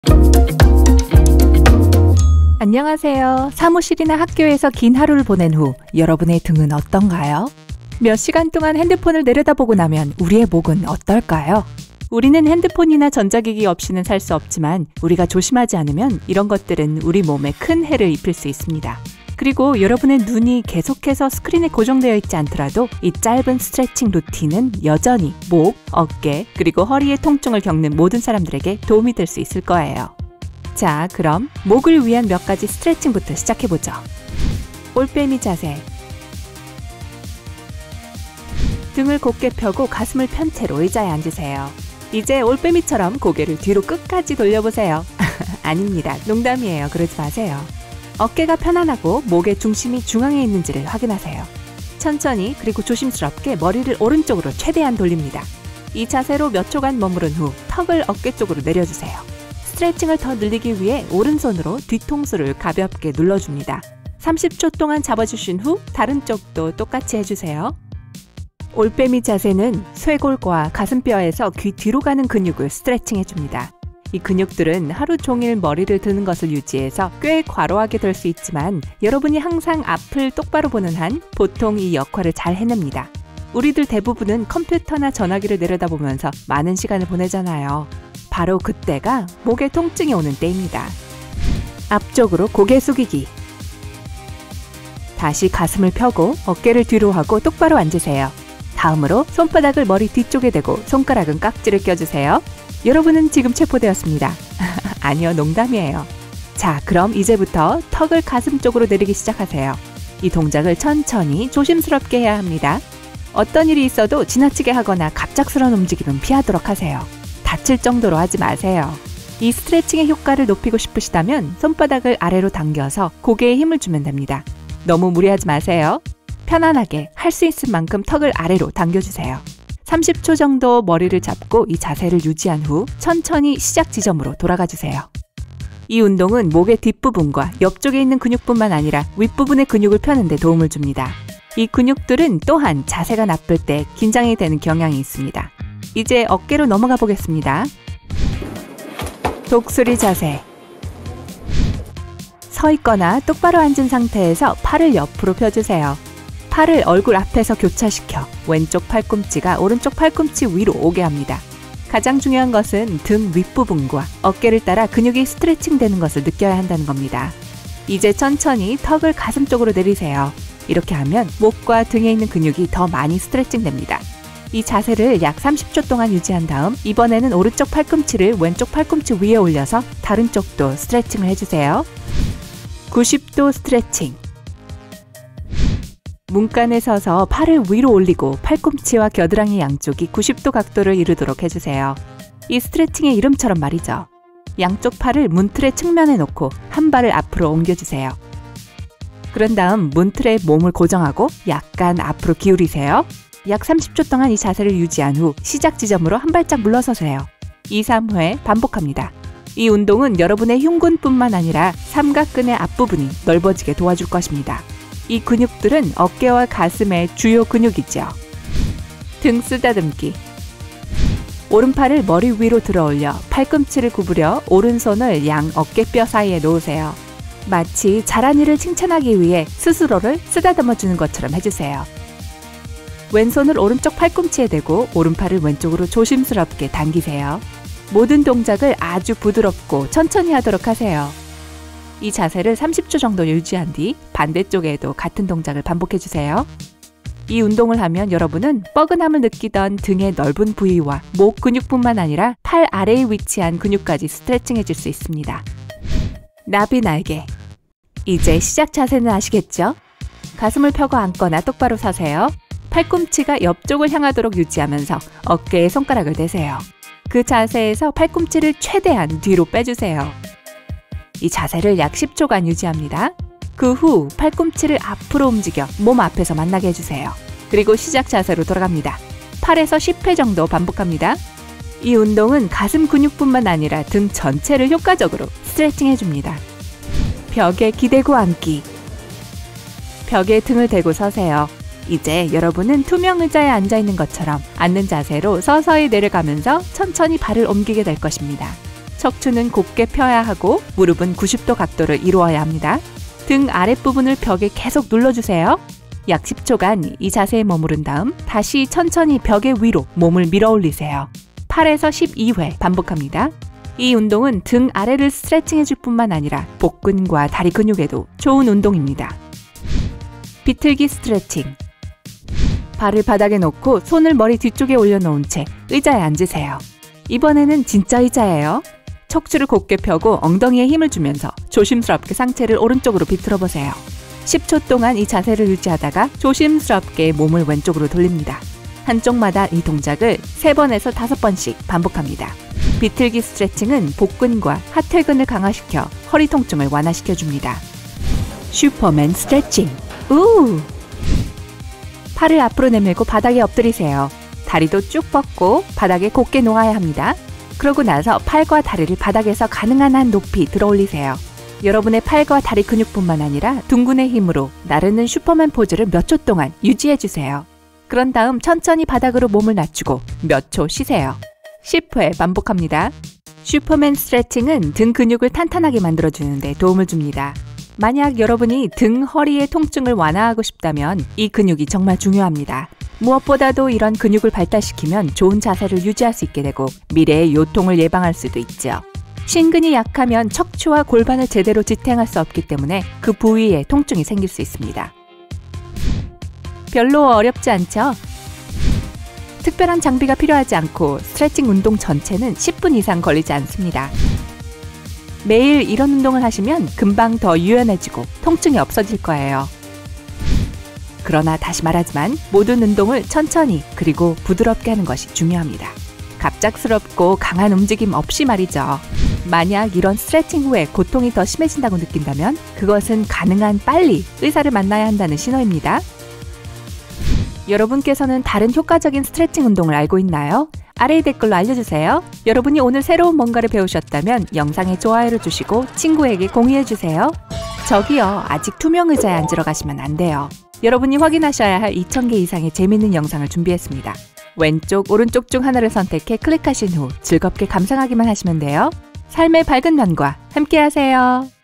안녕하세요. 사무실이나 학교에서 긴 하루를 보낸 후 여러분의 등은 어떤가요? 몇 시간 동안 핸드폰을 내려다보고 나면 우리의 목은 어떨까요? 우리는 핸드폰이나 전자기기 없이는 살 수 없지만 우리가 조심하지 않으면 이런 것들은 우리 몸에 큰 해를 입힐 수 있습니다. 그리고 여러분의 눈이 계속해서 스크린에 고정되어 있지 않더라도 이 짧은 스트레칭 루틴은 여전히 목, 어깨, 그리고 허리의 통증을 겪는 모든 사람들에게 도움이 될 수 있을 거예요. 자, 그럼 목을 위한 몇 가지 스트레칭부터 시작해보죠. 올빼미 자세. 등을 곧게 펴고 가슴을 편 채로 의자에 앉으세요. 이제 올빼미처럼 고개를 뒤로 끝까지 돌려보세요. 아닙니다. 농담이에요. 그러지 마세요. 어깨가 편안하고 목의 중심이 중앙에 있는지를 확인하세요. 천천히 그리고 조심스럽게 머리를 오른쪽으로 최대한 돌립니다. 이 자세로 몇 초간 머무른 후 턱을 어깨 쪽으로 내려주세요. 스트레칭을 더 늘리기 위해 오른손으로 뒤통수를 가볍게 눌러줍니다. 30초 동안 잡아주신 후 다른 쪽도 똑같이 해주세요. 올빼미 자세는 쇄골과 가슴뼈에서 귀 뒤로 가는 근육을 스트레칭 해줍니다. 이 근육들은 하루 종일 머리를 드는 것을 유지해서 꽤 과로하게 될 수 있지만 여러분이 항상 앞을 똑바로 보는 한 보통 이 역할을 잘 해냅니다. 우리들 대부분은 컴퓨터나 전화기를 내려다보면서 많은 시간을 보내잖아요. 바로 그때가 목에 통증이 오는 때입니다. 앞쪽으로 고개 숙이기. 다시 가슴을 펴고 어깨를 뒤로 하고 똑바로 앉으세요. 다음으로 손바닥을 머리 뒤쪽에 대고 손가락은 깍지를 껴주세요. 여러분은 지금 체포되었습니다. 아니요, 농담이에요. 자, 그럼 이제부터 턱을 가슴 쪽으로 내리기 시작하세요. 이 동작을 천천히 조심스럽게 해야 합니다. 어떤 일이 있어도 지나치게 하거나 갑작스러운 움직임은 피하도록 하세요. 다칠 정도로 하지 마세요. 이 스트레칭의 효과를 높이고 싶으시다면 손바닥을 아래로 당겨서 고개에 힘을 주면 됩니다. 너무 무리하지 마세요. 편안하게 할 수 있을 만큼 턱을 아래로 당겨주세요. 30초 정도 머리를 잡고 이 자세를 유지한 후 천천히 시작 지점으로 돌아가 주세요. 이 운동은 목의 뒷부분과 옆쪽에 있는 근육뿐만 아니라 윗부분의 근육을 펴는 데 도움을 줍니다. 이 근육들은 또한 자세가 나쁠 때 긴장이 되는 경향이 있습니다. 이제 어깨로 넘어가 보겠습니다. 독수리 자세. 서 있거나 똑바로 앉은 상태에서 팔을 옆으로 펴주세요. 팔을 얼굴 앞에서 교차시켜 왼쪽 팔꿈치가 오른쪽 팔꿈치 위로 오게 합니다. 가장 중요한 것은 등 윗부분과 어깨를 따라 근육이 스트레칭 되는 것을 느껴야 한다는 겁니다. 이제 천천히 턱을 가슴 쪽으로 내리세요. 이렇게 하면 목과 등에 있는 근육이 더 많이 스트레칭 됩니다. 이 자세를 약 30초 동안 유지한 다음 이번에는 오른쪽 팔꿈치를 왼쪽 팔꿈치 위에 올려서 다른 쪽도 스트레칭을 해주세요. 90도 스트레칭. 문간에 서서 팔을 위로 올리고 팔꿈치와 겨드랑이 양쪽이 90도 각도를 이루도록 해주세요. 이 스트레칭의 이름처럼 말이죠. 양쪽 팔을 문틀의 측면에 놓고 한 발을 앞으로 옮겨주세요. 그런 다음 문틀에 몸을 고정하고 약간 앞으로 기울이세요. 약 30초 동안 이 자세를 유지한 후 시작 지점으로 한 발짝 물러서세요. 2, 3회 반복합니다. 이 운동은 여러분의 흉근뿐만 아니라 삼각근의 앞부분이 넓어지게 도와줄 것입니다. 이 근육들은 어깨와 가슴의 주요 근육이죠. 등 쓰다듬기. 오른팔을 머리 위로 들어 올려 팔꿈치를 구부려 오른손을 양 어깨뼈 사이에 놓으세요. 마치 잘한 일을 칭찬하기 위해 스스로를 쓰다듬어 주는 것처럼 해주세요. 왼손을 오른쪽 팔꿈치에 대고 오른팔을 왼쪽으로 조심스럽게 당기세요. 모든 동작을 아주 부드럽고 천천히 하도록 하세요. 이 자세를 30초 정도 유지한 뒤 반대쪽에도 같은 동작을 반복해주세요. 이 운동을 하면 여러분은 뻐근함을 느끼던 등의 넓은 부위와 목 근육뿐만 아니라 팔 아래에 위치한 근육까지 스트레칭해줄 수 있습니다. 나비 날개. 이제 시작 자세는 아시겠죠? 가슴을 펴고 앉거나 똑바로 서세요. 팔꿈치가 옆쪽을 향하도록 유지하면서 어깨에 손가락을 대세요. 그 자세에서 팔꿈치를 최대한 뒤로 빼주세요. 이 자세를 약 10초간 유지합니다. 그 후 팔꿈치를 앞으로 움직여 몸 앞에서 만나게 해주세요. 그리고 시작 자세로 돌아갑니다. 8에서 10회 정도 반복합니다. 이 운동은 가슴 근육뿐만 아니라 등 전체를 효과적으로 스트레칭 해줍니다. 벽에 기대고 앉기. 벽에 등을 대고 서세요. 이제 여러분은 투명 의자에 앉아있는 것처럼 앉는 자세로 서서히 내려가면서 천천히 발을 옮기게 될 것입니다. 척추는 곧게 펴야 하고 무릎은 90도 각도를 이루어야 합니다. 등 아랫부분을 벽에 계속 눌러주세요. 약 10초간 이 자세에 머무른 다음 다시 천천히 벽의 위로 몸을 밀어 올리세요. 8에서 12회 반복합니다. 이 운동은 등 아래를 스트레칭해줄 뿐만 아니라 복근과 다리 근육에도 좋은 운동입니다. 비틀기 스트레칭. 발을 바닥에 놓고 손을 머리 뒤쪽에 올려놓은 채 의자에 앉으세요. 이번에는 진짜 의자예요. 척추를 곧게 펴고 엉덩이에 힘을 주면서 조심스럽게 상체를 오른쪽으로 비틀어 보세요. 10초 동안 이 자세를 유지하다가 조심스럽게 몸을 왼쪽으로 돌립니다. 한쪽마다 이 동작을 3번에서 5번씩 반복합니다. 비틀기 스트레칭은 복근과 하퇴근을 강화시켜 허리 통증을 완화시켜줍니다. 슈퍼맨 스트레칭. 팔을 앞으로 내밀고 바닥에 엎드리세요. 다리도 쭉 뻗고 바닥에 곧게 놓아야 합니다. 그러고 나서 팔과 다리를 바닥에서 가능한 한 높이 들어 올리세요. 여러분의 팔과 다리 근육뿐만 아니라 둥근의 힘으로 나르는 슈퍼맨 포즈를 몇 초 동안 유지해주세요. 그런 다음 천천히 바닥으로 몸을 낮추고 몇 초 쉬세요. 10회 반복합니다. 슈퍼맨 스트레칭은 등 근육을 탄탄하게 만들어주는 데 도움을 줍니다. 만약 여러분이 등, 허리의 통증을 완화하고 싶다면 이 근육이 정말 중요합니다. 무엇보다도 이런 근육을 발달시키면 좋은 자세를 유지할 수 있게 되고 미래의 요통을 예방할 수도 있죠. 신근이 약하면 척추와 골반을 제대로 지탱할 수 없기 때문에 그 부위에 통증이 생길 수 있습니다. 별로 어렵지 않죠? 특별한 장비가 필요하지 않고 스트레칭 운동 전체는 10분 이상 걸리지 않습니다. 매일 이런 운동을 하시면 금방 더 유연해지고 통증이 없어질 거예요. 그러나 다시 말하지만 모든 운동을 천천히 그리고 부드럽게 하는 것이 중요합니다. 갑작스럽고 강한 움직임 없이 말이죠. 만약 이런 스트레칭 후에 고통이 더 심해진다고 느낀다면 그것은 가능한 빨리 의사를 만나야 한다는 신호입니다. 여러분께서는 다른 효과적인 스트레칭 운동을 알고 있나요? 아래의 댓글로 알려주세요. 여러분이 오늘 새로운 뭔가를 배우셨다면 영상에 좋아요를 주시고 친구에게 공유해주세요. 저기요, 아직 투명 의자에 앉으러 가시면 안 돼요. 여러분이 확인하셔야 할 2000개 이상의 재밌는 영상을 준비했습니다. 왼쪽, 오른쪽 중 하나를 선택해 클릭하신 후 즐겁게 감상하기만 하시면 돼요. 삶의 밝은 면과 함께하세요.